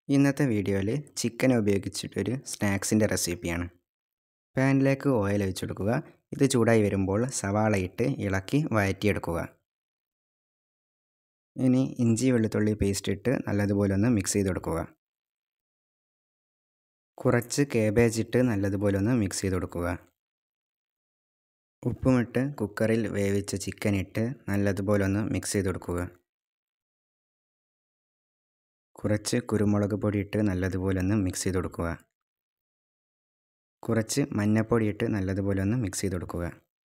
ഇന്നത്തെ വീഡിയോയിൽ ചിക്കൻ ഉപയോഗിച്ചിട്ടൊരു സ്നാക്സിൻ്റെ റെസിപ്പിയാണ്. പാനിലേക്ക് ഓയിൽ ഒഴിച്ചു കൊടുക്കുക. ഇത് ചൂടായി വരുമ്പോൾ സവാള ഇട്ട് ഇളക്കി വഴറ്റിയെടുക്കുക. ഇനി ഇഞ്ചി വെളുത്തുള്ളി പേസ്റ്റ് ഇട്ട് നല്ലതുപോലെ ഒന്ന് മിക്സ് ചെയ്ത് കൊടുക്കുക. കുറച്ച് കേബേജ് ഇട്ട് നല്ലതുപോലെ ഒന്ന് മിക്സ് ചെയ്ത് കൊടുക്കുക. ഉപ്പുമിട്ട് കുക്കറിൽ വേവിച്ച ചിക്കൻ ഇട്ട് നല്ലതുപോലെ ഒന്ന് മിക്സ് ചെയ്ത് കൊടുക്കുക. കുറച്ച് കുരുമുളക് പൊടി ഇട്ട് നല്ലതുപോലെ ഒന്ന് മിക്സ് ചെയ്ത് കൊടുക്കുക. കുറച്ച് മഞ്ഞൾപ്പൊടി ഇട്ട് നല്ലതുപോലെ ഒന്ന് മിക്സ് ചെയ്ത് കൊടുക്കുക.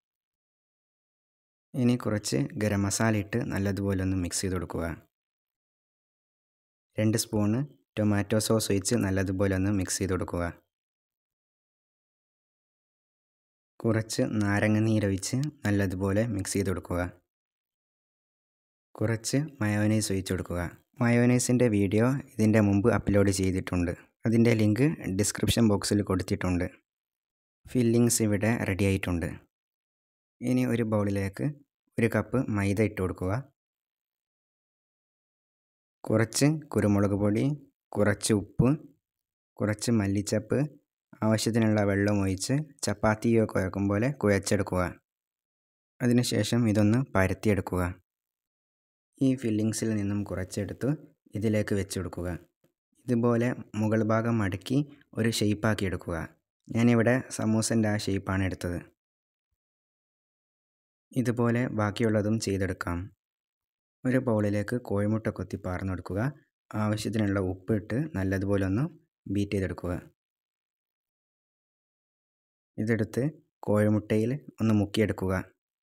ഇനി കുറച്ച് ഗരം മസാല ഇട്ട് നല്ലതുപോലെ ഒന്ന് മിക്സ് ചെയ്ത് കൊടുക്കുക. 2 സ്പൂണ് ടൊമാറ്റോ സോസ് ഒഴിച്ച് നല്ലതുപോലെ ഒന്ന് മിക്സ് ചെയ്ത് കൊടുക്കുക. കുറച്ച് നാരങ്ങ നീരൊഴിച്ച് നല്ലതുപോലെ മിക്സ് ചെയ്ത് കൊടുക്കുക. കുറച്ച് മയോനൈസ് ഒഴിച്ച് കൊടുക്കുക. മയോനൈസിൻ്റെ വീഡിയോ ഇതിൻ്റെ മുമ്പ് അപ്ലോഡ് ചെയ്തിട്ടുണ്ട്. അതിൻ്റെ ലിങ്ക് ഡിസ്ക്രിപ്ഷൻ ബോക്സിൽ കൊടുത്തിട്ടുണ്ട്. ഫില്ലിങ്സ് ഇവിടെ റെഡി ആയിട്ടുണ്ട്. ഇനി ഒരു ബൗളിലേക്ക് 1 കപ്പ് മൈദ ഇട്ട് കൊടുക്കുക. കുറച്ച് കുരുമുളക് പൊടി, കുറച്ച് ഉപ്പ്, കുറച്ച് മല്ലിച്ചപ്പ്, ആവശ്യത്തിനുള്ള വെള്ളം ഒഴിച്ച് ചപ്പാത്തിയോ കുഴക്കും പോലെ കുഴച്ചെടുക്കുക. അതിനുശേഷം ഇതൊന്ന് പരത്തിയെടുക്കുക. ഈ ഫില്ലിങ്സിൽ നിന്നും കുറച്ചെടുത്ത് ഇതിലേക്ക് വെച്ച് കൊടുക്കുക. ഇതുപോലെ മുകൾ ഭാഗം മടക്കി ഒരു ഷേപ്പാക്കി എടുക്കുക. ഞാനിവിടെ സമൂസൻ്റെ ആ ഷേപ്പാണ് എടുത്തത്. ഇതുപോലെ ബാക്കിയുള്ളതും ചെയ്തെടുക്കാം. ഒരു ബൗളിലേക്ക് കോഴിമുട്ട കൊത്തി പാർന്നെടുക്കുക. ആവശ്യത്തിനുള്ള ഉപ്പ് ഇട്ട് നല്ലതുപോലെ ഒന്ന് ബീറ്റ് ചെയ്തെടുക്കുക. ഇതെടുത്ത് കോഴിമുട്ടയിൽ ഒന്ന് മുക്കിയെടുക്കുക.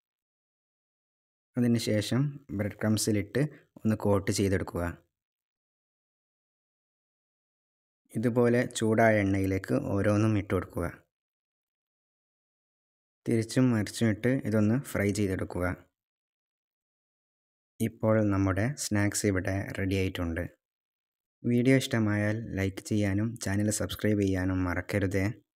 അതിനുശേഷം ബ്രെഡ് ക്രംസിലിട്ട് ഒന്ന് കോട്ട് ചെയ്തെടുക്കുക. ഇതുപോലെ ചൂടായ എണ്ണയിലേക്ക് ഓരോന്നും ഇട്ട് കൊടുക്കുക. തിരിച്ചും മറിച്ചും ഇട്ട് ഇതൊന്ന് ഫ്രൈ ചെയ്തെടുക്കുക. ഇപ്പോൾ നമ്മുടെ സ്നാക്സ് ഇവിടെ റെഡി ആയിട്ടുണ്ട്. വീഡിയോ ഇഷ്ടമായാൽ ലൈക്ക് ചെയ്യാനും ചാനൽ സബ്സ്ക്രൈബ് ചെയ്യാനും മറക്കരുതേ.